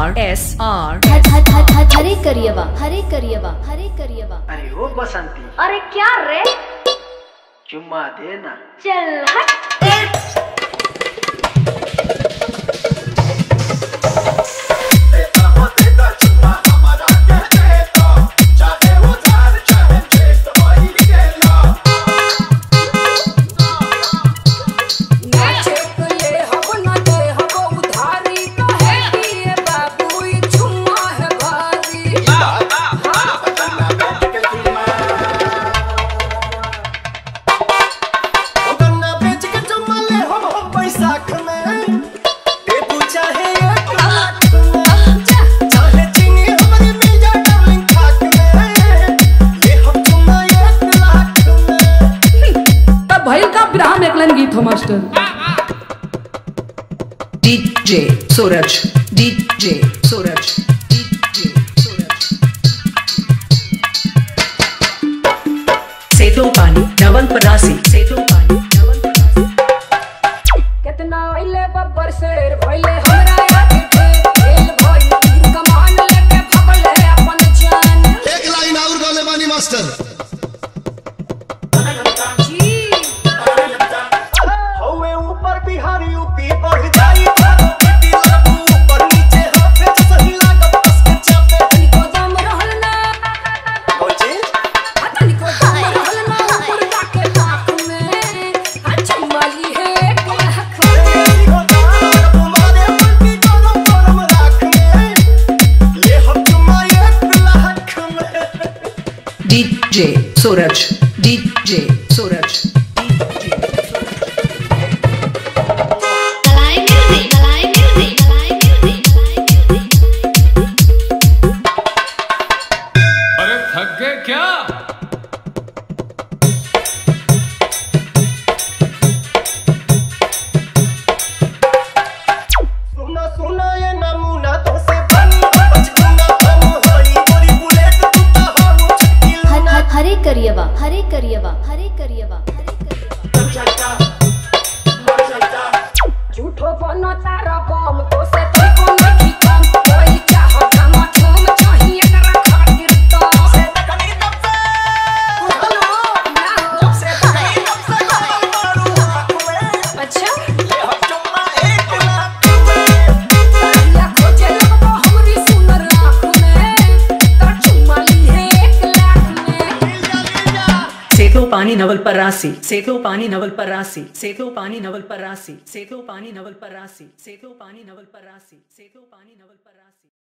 हरे करियवा हरे करियवा हरे करियवा। अरे ओ बसंती, अरे क्या रे, चुम्मा देना। चल हट। गीत हो master. DJ Suraj, DJ Suraj, DJ Suraj. सेतो पानी नवल परासी, सेतो पानी नवल परासी। कितना आइले बब्बर शेर भइले हमरा आगे खेल भइल तीर कमान लेके भगले अपन जान। एक लाइन और गाने बानी master. DJ Suraj, DJ Suraj, DJ Malai music, Malai music, Malai music, Malai music. अरे थक गए क्या? सुना सुना ये नमूना तो से बनी बचपना हम होई गोरी बुलेट तू तो हम हरे करियवा हरे करियवा हरे करियवा हरे करियवा। झूठो बनो तारा बम तो से को नहीं कम कोई चाहत हम तुम चाहिए कर खातिर तो से तकनी तब से बोलो ना जब से तकनी तब से मारू हाथ में। अच्छा ले हम चुम्मा 1 लाख या खोजे लगबो हमरी सुनर आँख में तो चुम्मा ली है 1 लाख में। सेतो पानी नवल परासी, सेतो पानी नवल परासी, सेतो पानी नवल परासी, सेतो पानी नवल परासी, सेतो पानी नवल परासी, सेतो पानी नवल परासी।